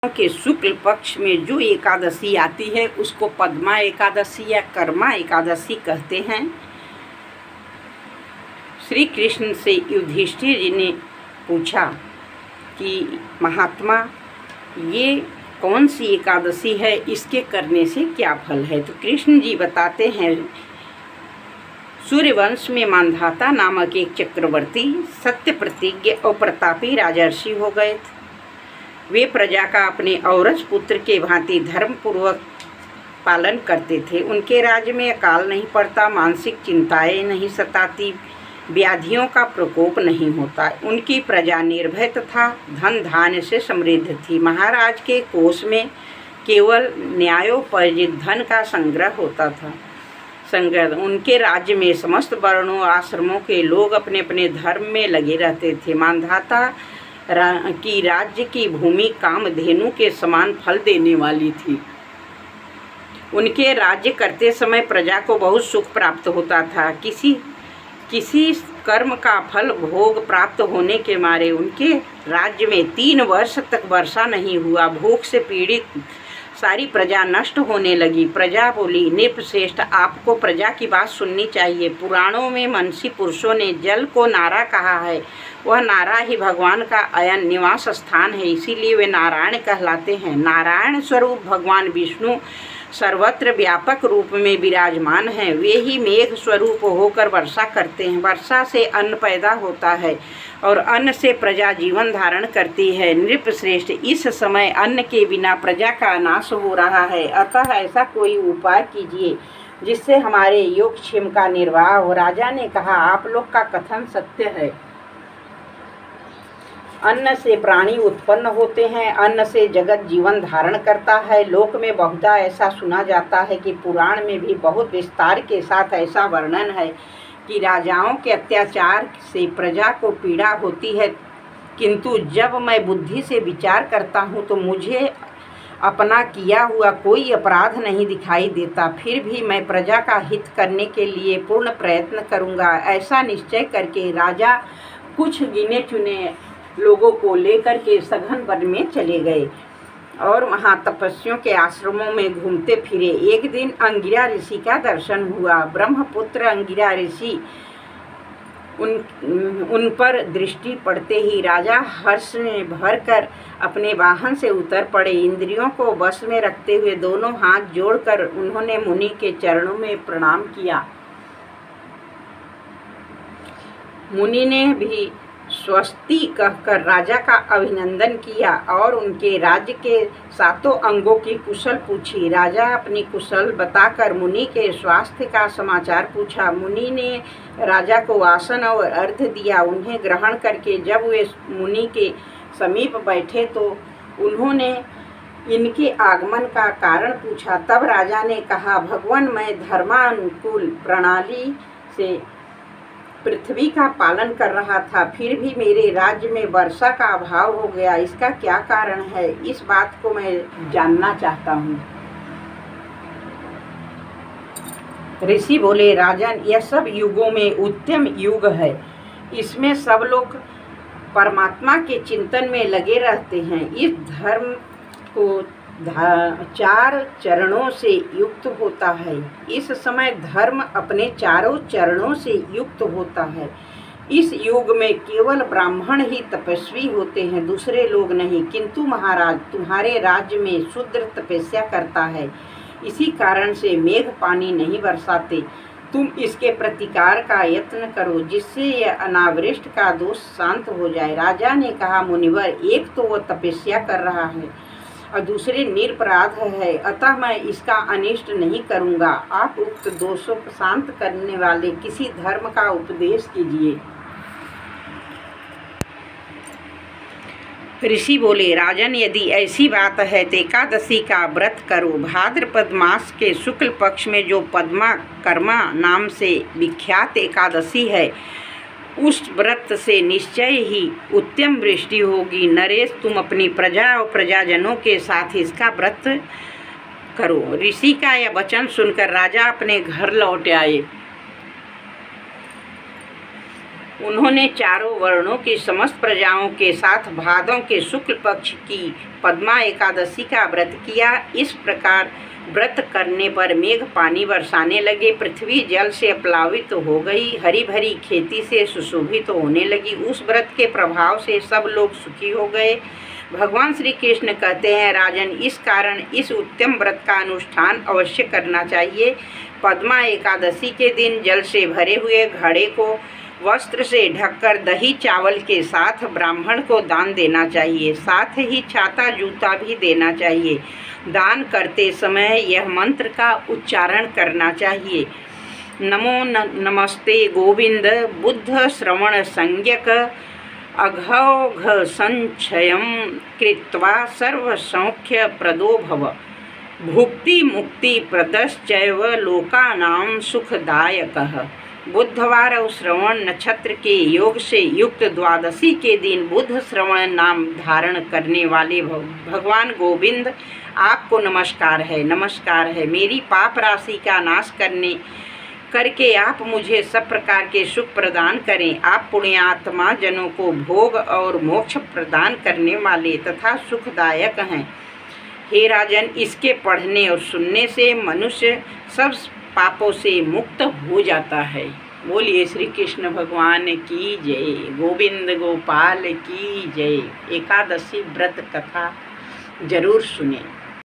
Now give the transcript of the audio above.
के शुक्ल पक्ष में जो एकादशी आती है उसको पद्मा एकादशी या कर्मा एकादशी कहते हैं। श्री कृष्ण से युधिष्ठिर जी ने पूछा कि महात्मा ये कौन सी एकादशी है, इसके करने से क्या फल है। तो कृष्ण जी बताते हैं, सूर्यवंश में मांधाता नामक एक चक्रवर्ती सत्य प्रतिज्ञ और प्रतापी राजर्षि हो गए थे। वे प्रजा का अपने औरस पुत्र के भांति धर्मपूर्वक पालन करते थे। उनके राज्य में अकाल नहीं पड़ता, मानसिक चिंताएं नहीं सताती, व्याधियों का प्रकोप नहीं होता। उनकी प्रजा निर्भय तथा धन धान्य से समृद्ध थी। महाराज के कोष में केवल न्यायोपर्जित धन का संग्रह होता था। उनके राज्य में समस्त वर्णों आश्रमों के लोग अपने अपने धर्म में लगे रहते थे। मांधाता की राज्य की भूमि कामधेनु के समान फल देने वाली थी। उनके राज्य करते समय प्रजा को बहुत सुख प्राप्त होता था। किसी कर्म का फल भोग प्राप्त होने के मारे उनके राज्य में 3 वर्ष तक वर्षा नहीं हुआ। भूख से पीड़ित सारी प्रजा नष्ट होने लगी। प्रजा बोली, नृपश्रेष्ठ आपको प्रजा की बात सुननी चाहिए। पुराणों में मनसी पुरुषों ने जल को नारा कहा है। वह नारा ही भगवान का अयन निवास स्थान है, इसीलिए वे नारायण कहलाते हैं। नारायण स्वरूप भगवान विष्णु सर्वत्र व्यापक रूप में विराजमान हैं। वे ही मेघ स्वरूप होकर वर्षा करते हैं। वर्षा से अन्न पैदा होता है और अन्न से प्रजा जीवन धारण करती है। नृपश्रेष्ठ, इस समय अन्न के बिना प्रजा का नाश हो रहा है, अतः ऐसा कोई उपाय कीजिए जिससे हमारे योगक्षेम का निर्वाह हो। राजा ने कहा, आप लोग का कथन सत्य है। अन्न से प्राणी उत्पन्न होते हैं, अन्न से जगत जीवन धारण करता है। लोक में बहुधा ऐसा सुना जाता है कि पुराण में भी बहुत विस्तार के साथ ऐसा वर्णन है कि राजाओं के अत्याचार से प्रजा को पीड़ा होती है, किंतु जब मैं बुद्धि से विचार करता हूँ तो मुझे अपना किया हुआ कोई अपराध नहीं दिखाई देता। फिर भी मैं प्रजा का हित करने के लिए पूर्ण प्रयत्न करूँगा। ऐसा निश्चय करके राजा कुछ गिने चुने लोगों को लेकर के सघन वन में चले गए और वहाँ तपस्वियों के आश्रमों में घूमते फिरे। एक दिन अंगिरा ऋषि का दर्शन हुआ। ब्रह्मपुत्र अंगिरा ऋषि उन पर दृष्टि पड़ते ही राजा हर्ष में भरकर अपने वाहन से उतर पड़े। इंद्रियों को वश में रखते हुए दोनों हाथ जोड़कर उन्होंने मुनि के चरणों में प्रणाम किया। मुनि ने भी स्वस्ति कहकर राजा का अभिनंदन किया और उनके राज्य के 7 अंगों की कुशल पूछी। राजा अपनी कुशल बताकर मुनि के स्वास्थ्य का समाचार पूछा। मुनि ने राजा को आसन और अर्घ्य दिया। उन्हें ग्रहण करके जब वे मुनि के समीप बैठे तो उन्होंने इनके आगमन का कारण पूछा। तब राजा ने कहा, भगवान, मैं धर्मानुकूल प्रणाली से पृथ्वी का पालन कर रहा था, फिर भी मेरे राज्य में वर्षा का अभाव हो गया। इसका क्या कारण है, इस बात को मैं जानना चाहता हूँ। ऋषि बोले, राजन, यह सब युगों में उत्तम युग है। इसमें सब लोग परमात्मा के चिंतन में लगे रहते हैं। इस धर्म को 4 चरणों से युक्त होता है। इस समय धर्म अपने 4 चरणों से युक्त होता है। इस युग में केवल ब्राह्मण ही तपस्वी होते हैं, दूसरे लोग नहीं। किंतु महाराज, तुम्हारे राज्य में शूद्र तपस्या करता है, इसी कारण से मेघ पानी नहीं बरसाते। तुम इसके प्रतिकार का यत्न करो, जिससे यह अनावृष्ट का दोष शांत हो जाए। राजा ने कहा, मुनिवर, एक तो वह तपस्या कर रहा है और दूसरे निरपराध है, अतः मैं इसका अनिष्ट नहीं करूँगा। आप उक्त दोषों को शांत करने वाले किसी धर्म का उपदेश कीजिए। ऋषि बोले, राजन, यदि ऐसी बात है तो एकादशी का व्रत करो। भाद्रपद मास के शुक्ल पक्ष में जो पद्मा कर्मा नाम से विख्यात एकादशी है, उस व्रत से निश्चय ही उत्तम वृष्टि होगी। नरेश, तुम अपनी प्रजा और प्रजाजनों के साथ इसका व्रत करो। ऋषि का यह वचन सुनकर राजा अपने घर लौट आए। उन्होंने चारों वर्णों की समस्त प्रजाओं के साथ भादों के शुक्ल पक्ष की पद्मा एकादशी का व्रत किया। इस प्रकार व्रत करने पर मेघ पानी बरसाने लगे, पृथ्वी जल से प्लावित हो गई, हरी भरी खेती से सुशोभित होने लगी। उस व्रत के प्रभाव से सब लोग सुखी हो गए। भगवान श्री कृष्ण कहते हैं, राजन, इस कारण इस उत्तम व्रत का अनुष्ठान अवश्य करना चाहिए। पद्मा एकादशी के दिन जल से भरे हुए घड़े को वस्त्र से ढककर दही चावल के साथ ब्राह्मण को दान देना चाहिए। साथ ही छाता जूता भी देना चाहिए। दान करते समय यह मंत्र का उच्चारण करना चाहिए, नमो नमस्ते गोविंद बुद्ध श्रवण संज्ञक अघौघ संचयं कृत्वा सर्वसौख्य प्रदो भव भुक्ति मुक्ति प्रदश्चैव लोकानां सुखदायकः। बुधवार और श्रवण नक्षत्र के योग से युक्त द्वादशी के दिन बुध श्रवण नाम धारण करने वाले भगवान गोविंद आपको नमस्कार है, नमस्कार है। मेरी पाप राशि का नाश करके आप मुझे सब प्रकार के सुख प्रदान करें। आप पुण्यात्मा जनों को भोग और मोक्ष प्रदान करने वाले तथा सुखदायक हैं। हे राजन, इसके पढ़ने और सुनने से मनुष्य सब पापों से मुक्त हो जाता है। बोलिए श्री कृष्ण भगवान की जय, गोविंद गोपाल की जय। एकादशी व्रत कथा जरूर सुने।